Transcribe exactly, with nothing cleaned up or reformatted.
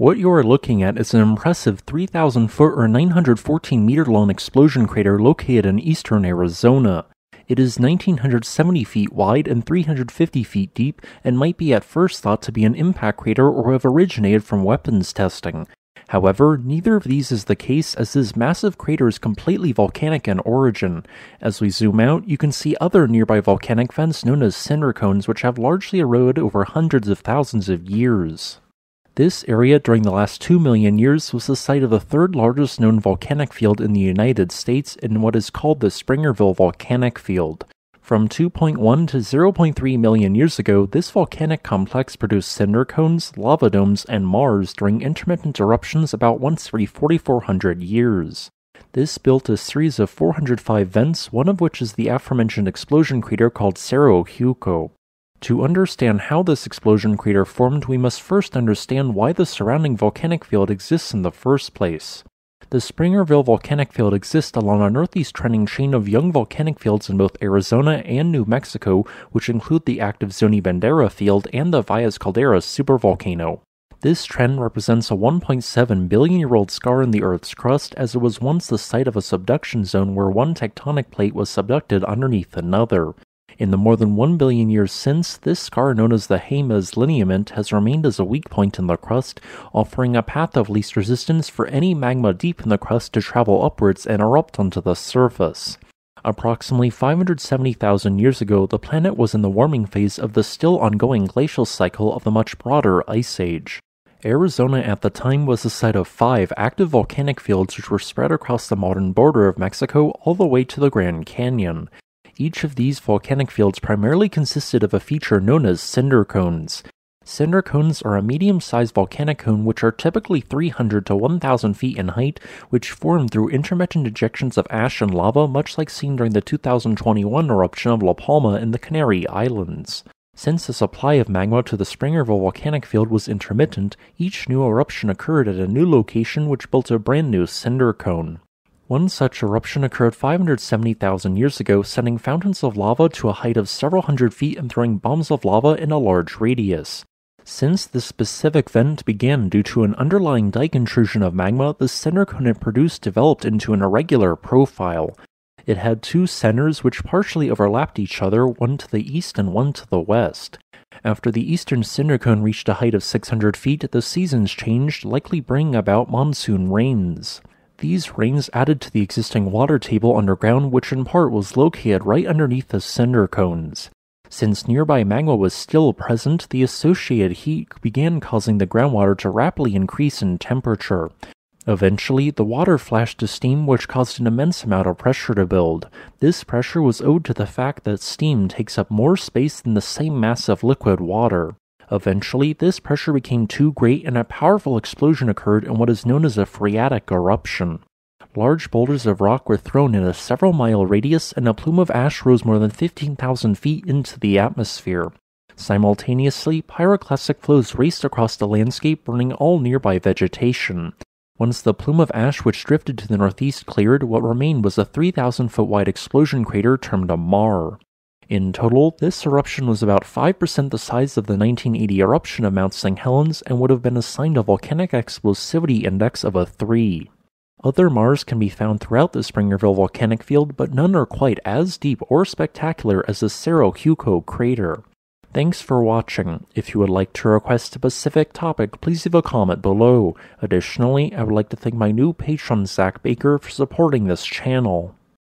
What you are looking at is an impressive three thousand foot or nine hundred fourteen meter long explosion crater located in eastern Arizona. It is one thousand nine hundred seventy feet wide and three hundred fifty feet deep and might be at first thought to be an impact crater or have originated from weapons testing. However, neither of these is the case, as this massive crater is completely volcanic in origin. As we zoom out, you can see other nearby volcanic vents known as cinder cones, which have largely eroded over hundreds of thousands of years. This area during the last two million years was the site of the third largest known volcanic field in the United States in what is called the Springerville volcanic field. From two point one to zero point three million years ago, this volcanic complex produced cinder cones, lava domes, and Maars during intermittent eruptions about once every forty-four hundred years. This built a series of four hundred five vents, one of which is the aforementioned explosion crater called Cerro Hueco. To understand how this explosion crater formed, we must first understand why the surrounding volcanic field exists in the first place. The Springerville volcanic field exists along a northeast trending chain of young volcanic fields in both Arizona and New Mexico, which include the active Zoni Bandera field and the Valles Caldera supervolcano. This trend represents a one point seven billion year old scar in the Earth's crust, as it was once the site of a subduction zone where one tectonic plate was subducted underneath another. In the more than one billion years since, this scar known as the Jemez Lineament has remained as a weak point in the crust, offering a path of least resistance for any magma deep in the crust to travel upwards and erupt onto the surface. Approximately five hundred seventy thousand years ago, the planet was in the warming phase of the still ongoing glacial cycle of the much broader Ice Age. Arizona at the time was the site of five active volcanic fields which were spread across the modern border of Mexico all the way to the Grand Canyon. Each of these volcanic fields primarily consisted of a feature known as cinder cones. Cinder cones are a medium-sized volcanic cone which are typically three hundred to one thousand feet in height, which form through intermittent ejections of ash and lava, much like seen during the two thousand twenty-one eruption of La Palma in the Canary Islands. Since the supply of magma to the Springerville volcanic field was intermittent, each new eruption occurred at a new location which built a brand new cinder cone. One such eruption occurred five hundred seventy thousand years ago, sending fountains of lava to a height of several hundred feet and throwing bombs of lava in a large radius. Since this specific event began due to an underlying dike intrusion of magma, the cinder cone it produced developed into an irregular profile. It had two centers which partially overlapped each other, one to the east and one to the west. After the eastern cinder cone reached a height of six hundred feet, the seasons changed, likely bringing about monsoon rains. These rains added to the existing water table underground, which in part was located right underneath the cinder cones. Since nearby magma was still present, the associated heat began causing the groundwater to rapidly increase in temperature. Eventually, the water flashed to steam, which caused an immense amount of pressure to build. This pressure was owed to the fact that steam takes up more space than the same mass of liquid water. Eventually, this pressure became too great and a powerful explosion occurred in what is known as a phreatic eruption. Large boulders of rock were thrown in a several mile radius and a plume of ash rose more than fifteen thousand feet into the atmosphere. Simultaneously, pyroclastic flows raced across the landscape, burning all nearby vegetation. Once the plume of ash which drifted to the northeast cleared, what remained was a three thousand foot wide explosion crater termed a Maar. In total, this eruption was about five percent the size of the nineteen eighty eruption of Mount Saint Helens and would have been assigned a volcanic explosivity index of a three. Other Mars can be found throughout the Springerville volcanic field, but none are quite as deep or spectacular as the Cerro Hueco crater. Thanks for watching. If you would like to request a specific topic, please leave a comment below. Additionally, I would like to thank my new patron Zach Baker for supporting this channel.